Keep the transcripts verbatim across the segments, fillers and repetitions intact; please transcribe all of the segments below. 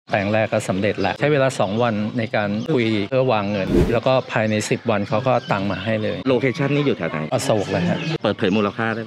แปลงแรกก็สำเร็จแล้วใช้เวลาสองวันในการคุยเพื่อวางเงินแล้วก็ภายในสิบวันเขาก็ตังมาให้เลยโลเคชั่นนี้อยู่แถวไหนอโศกเลยฮะเปิดเผยมูลค่าได้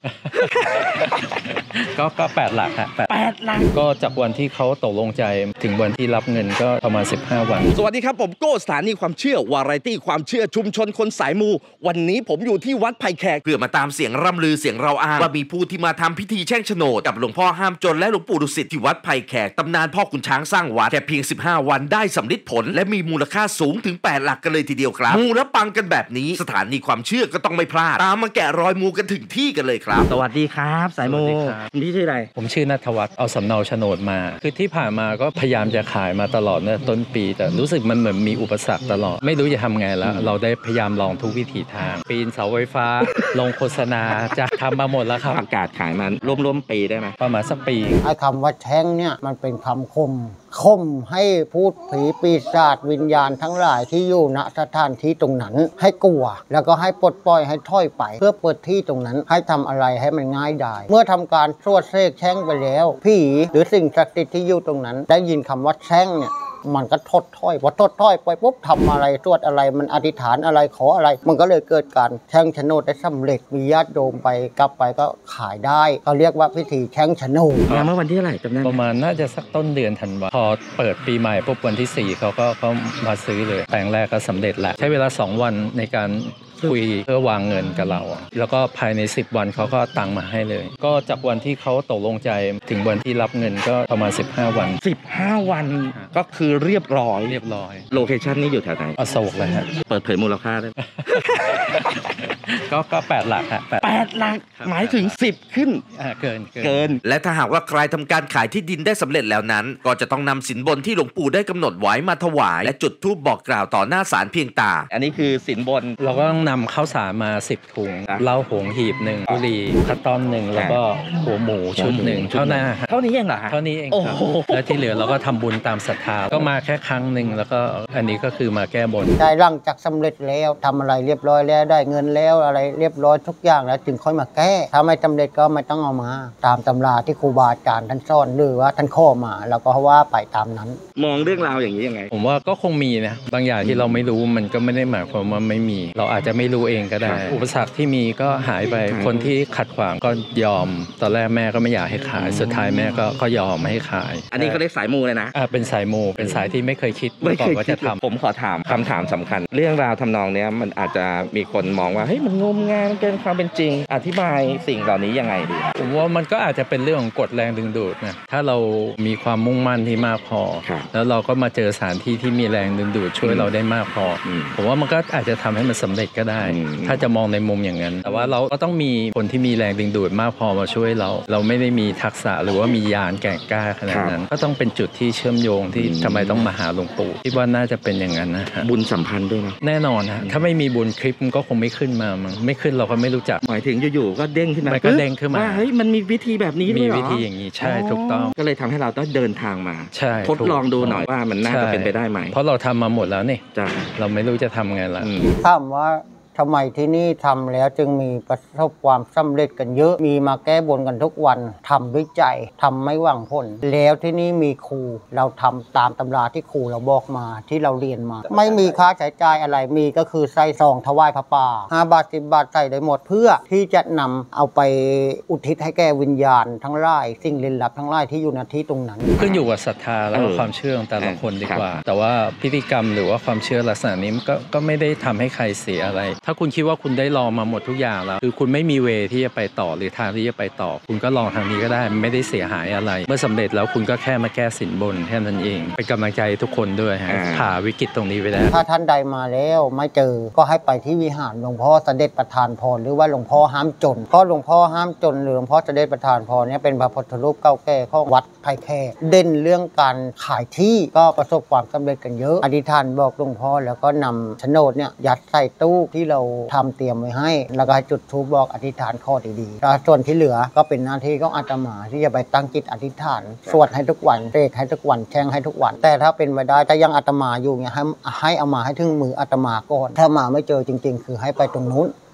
ก็ก็แปดหลักฮะแปดหลักก็จากวันที่เขาตกลงใจถึงวันที่รับเงินก็ประมาณสิบห้าวันสวัสดีครับผมโก้สถานีความเชื่อวาไรตี้ความเชื่อชุมชนคนสายมูวันนี้ผมอยู่ที่วัดไผ่แขกเพื่อมาตามเสียงร่ำลือเสียงเราอ้างว่ามีผู้ที่มาทำพิธีแช่งโฉนดกับหลวงพ่อห้ามจนและหลวงปู่ดุสิตที่วัดไผ่แขกตำนานพ่อขุนช้างสร้างวัดแค่เพียงสิบห้าวันได้สำลิดผลและมีมูลค่าสูงถึงแปดหลักกันเลยทีเดียวครับมูและปังกันแบบนี้สถานีความเชื่อก็ต้องไม่พลาดตามมาแกะรอยมูกันถึงที่กันเลยครับสวัสดีครับสายมูพี่ชื่ออะไรผมชื่อณัฐวัฒน์เอาสำเนาโฉนดมาคือที่ผ่านมาก็พยายามจะขายมาตลอดเนี่ยต้นปีแต่รู้สึกมันเหมือนมีอุปสรรคตลอดไม่รู้จะทำไงแล้วเราได้พยายามลองทุกวิถีทางปีนเสาไฟฟ้าลงโฆษณาจะทำมาหมดแล้วครับอากาศขายมันร่วมๆปีได้ไหมประมาณสักปีไอ้คำว่าแช่งเนี่ยมันเป็นคำคมคมให้พูดผีปีศาจวิญญาณทั้งหลายที่อยู่ณสถานที่ตรงนั้นให้กลัวแล้วก็ให้ปลดปล่อยให้ถอยไปเพื่อเปิดที่ตรงนั้นให้ทำอะไรให้มันง่ายได้เมื่อทำการสวดเสกแช่งไปแล้วผีหรือสิ่งศักดิ์สิทธิ์ที่อยู่ตรงนั้นได้ยินคำว่าแช่งเนี่ยมันก็ทดถอยพอทดถอยไปปุ๊บทำอะไรสวดอะไรมันอธิษฐานอะไรขออะไรมันก็เลยเกิดการแช่งโฉนดได้สำเร็จมีญาติโยมไปกลับไปก็ขายได้เขาเรียกว่าพิธีแช่งโฉนดเมื่อวันที่เท่าไหร่จำได้ประมาณน่าจะสักต้นเดือนธันวาพอเปิดปีใหม่ปุ๊บวันที่สี่เขาก็เขามาซื้อเลยแปลงแรกก็สำเร็จแล้วใช้เวลาสองวันในการคุยเพื่อวางเงินกับเราแล้วก็ภายในสิบวันเขาก็ตังมาให้เลยก็จากวันที่เขาตกลงใจถึงวันที่รับเงินก็ประมาณสิบห้าวันสิบห้าวันก็คือเรียบร้อยเรียบร้อยโลเคชั่นนี้อยู่แถวไหนอโศกเลยฮะเปิดเผยมูลค่าได้ก็ก็แปดหลักฮะแปดหลักหมายถึงสิบขึ้นเกินเกินและถ้าหากว่าใครทำการขายที่ดินได้สำเร็จแล้วนั้นก็จะต้องนำสินบนที่หลวงปู่ได้กำหนดไว้มาถวายและจุดธูปบอกกล่าวต่อหน้าศาลเพียงตาอันนี้คือสินบนเราก็ต้องนำข้าวสารมาสิบถุงเหล้าหงหีบหนึ่งบุหรี่คัตตอนหนึ่งแล้วก็หัวหมูชุดหนึ่งเท่านั้นเท่านี้เองเหรอเท่านี้เองครับและที่เหลือเราก็ทำบุญตามศรัทธาก็มาแค่ครั้งหนึ่งแล้วก็อันนี้ก็คือมาแก้บนได้ร่างจากสำเร็จแล้วทำอะไรเรียบร้อยแล้วได้เงินแล้วอะไรเรียบร้อยทุกอย่างแล้วจึงค่อยมาแก้ถ้าไม่สำเร็จก็ไม่ต้องเอามาตามตำราที่ครูบาอาจารย์ท่านสอนหรือว่าท่านข้อมาเราก็ว่าไปตามนั้นมองเรื่องราวอย่างนี้ยังไงผมว่าก็คงมีนะบางอย่างที่เราไม่รู้มันก็ไม่ได้หมายความว่าไม่มีเราอาจจะไม่รู้เองก็ได้อุปสรรคที่มีก็หายไปคนที่ขัดขวางก็ยอมตอนแรกแม่ก็ไม่อยากให้ขายสุดท้ายแม่ก็ก็ยอมให้ขายอันนี้เขาเรียกสายมูเลยนะอ่าเป็นสายมูเป็นสายที่ไม่เคยคิดไม่เคยว่าจะทำผมขอถามคำถามสำคัญเรื่องราวทำนองนี้มันอาจจะมีคนมองว่าเฮ้ยมันงมงายเกินความเป็นจริงอธิบายสิ่งเหล่านี้ยังไงดีผมว่ามันก็อาจจะเป็นเรื่องของกฎแรงดึงดูดนะถ้าเรามีความมุ่งมั่นที่มากพอแล้วเราก็มาเจอสถานที่ที่มีแรงดึงดูดช่วยเราได้มากพอผมว่ามันก็อาจจะทำให้มันสำเร็จก็ได้ถ้าจะมองในมุมอย่างนั้นแต่ว่าเราก็ต้องมีคนที่มีแรงดึงดูดมากพอมาช่วยเราเราไม่ได้มีทักษะหรือว่ามีญาณแก่กล้าขนาดนั้นก็ต้องเป็นจุดที่เชื่อมโยงที่ทำไมต้องมาหาหลวงปู่คิดว่าน่าจะเป็นอย่างนั้นนะฮะบุญสัมพันธ์ด้วยนะแน่นอนฮะถ้าไม่มีบุญคลิปมันก็คงไม่ขึ้นมามันไม่ขึ้นเราก็ไม่รู้จักหมายถึงอยู่ๆก็เด้งขึ้นมาก็เด้งขึ้นมาว่าเฮ้ยมันมีวิธีแบบนี้มีวิธีอย่างนี้ใช่ถูกต้องก็เลยทำให้เราต้องเดินทางมาใช่ทดลองดูหน่อยว่ามันน่าจะเป็นไปได้ไหมเพราะเราทำมาหมดแล้วนี่เราไม่รู้จะทำไงล่ะถามว่าทำไมที่นี่ทำแล้วจึงมีประสบความสำเร็จกันเยอะมีมาแก้บนกันทุกวันทำด้วยใจทำไม่หวังผลแล้วที่นี่มีครูเราทำตามตำราที่ครูเราบอกมาที่เราเรียนมาไม่มีค่าใช้จ่ายอะไรมีก็คือใส่ซองถวายพระป่าห้าบาทสิบบาทใส่ได้หมดเพื่อที่จะนำเอาไปอุทิศให้แก่วิญญาณทั้งหลายสิ่งลึกลับทั้งหลายที่อยู่ณที่ตรงนั้นขึ้นอยู่กับศรัทธาและความเชื่อของแต่ละคนดีกว่าแต่ว่าพิธีกรรมหรือว่าความเชื่อลักษณะนี้ก็ก็ไม่ได้ทำให้ใครเสียอะไรถ้าคุณคิดว่าคุณได้ลองมาหมดทุกอย่างแล้วคือคุณไม่มีเวที่จะไปต่อหรือทางที่จะไปต่อคุณก็ลองทางนี้ก็ได้ไม่ได้เสียหายอะไรเมื่อสำเร็จแล้วคุณก็แค่มาแก้สินบนแค่นั้นเองเป็นกำลังใจทุกคนด้วยฮะผ่าวิกฤตตรงนี้ไปได้ถ้าท่านใดมาแล้วไม่เจอก็ให้ไปที่วิหารหลวงพ่อเสด็จประทานพรหรือว่าหลวงพ่อห้ามจนเพราะหลวงพ่อห้ามจนหรือหลวงพ่อเสด็จประทานพรเนี่ยเป็นพระพุทธรูปเก่าแก่ของวัดไผ่แขกเด่นเรื่องการขายที่ก็ประสบความสำเร็จกันเยอะอธิษฐานบอกหลวงพ่อแล้วก็นำโฉนดเนี่ยยัดใส่ตู้ที่เราทำเตรียมไว้ให้แล้วก็ให้จุดธูปบอกอธิษฐานข้อดีๆแล้วส่วนที่เหลือก็เป็นหน้าที่ของอาตมาที่จะไปตั้งจิตอธิษฐานสวดให้ทุกวันเสกให้ทุกวันแช่งให้ทุกวันแต่ถ้าเป็นไปได้ถ้ายังอาตมาอยู่เนี่ยให้ให้เอามาให้ถึงมืออาตมาก่อนถ้ามาไม่เจอจริงๆคือให้ไปตรงนู้น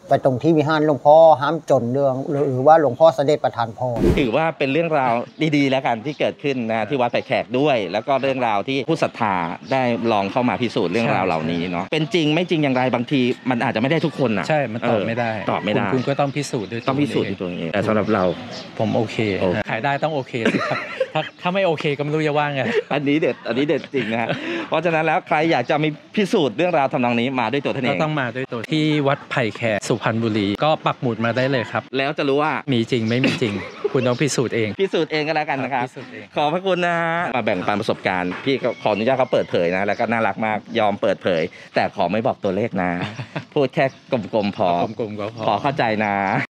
ไปตรงที่วิหารหลวงพ่อห้ามจนเรื่องหรือหรือว่าหลวงพ่อเสด็จประทานพรถือว่าเป็นเรื่องราวดีๆแล้วกันที่เกิดขึ้นนะที่วัดไผ่แขกด้วย แล้วก็เรื่องราวที่ผู้ศรัทธาได้ลองเข้ามาพิสูจน์เรื่องราวเหล่านี้เนาะเป็นจริงไม่จริงอย่างไรบางทีมันอาจจะไม่ได้ทุกคนนะใช่มันตอบไม่ได้ตอบไม่ได้คุณคุณก็ต้องพิสูจน์ด้วยต้องพิสูจน์ด้วยตัวเองแต่สำหรับเราผมโอเคโอเคขายได้ต้องโอเคสิครับ ถ้าถ้าไม่โอเคก็ไม่รู้จะว่าไงอันนี้เด็ดอันนี้เด็ดจริงนะฮะเพราะฉะนั้นแล้วใครอยากจะมีพิสูจน์เรื่องราวทำนองนี้มาด้วยตัวท่านเอก็งต้องมาด้วยตัวที่วัดไผ่แขกสุพรรณบุรีก็ปักหมุดมาได้เลยครับแล้วจะรู้ว่ามีจริงไม่มีจริง คุณต้องพิสูจน์เองพิสูจน์เองก็แล้วกันนะครับพิสูจน์เองขอบพระคุณนะฮะมาแบ่งปันประสบการณ์พี่ก็ขออนุญาตเขาเปิดเผยนะแล้วก็น่ารักมากยอมเปิดเผย แต่ขอไม่บอกตัวเลขนะ พูดแค่กลมๆพอกลมๆก็พอพอเข้าใจนะ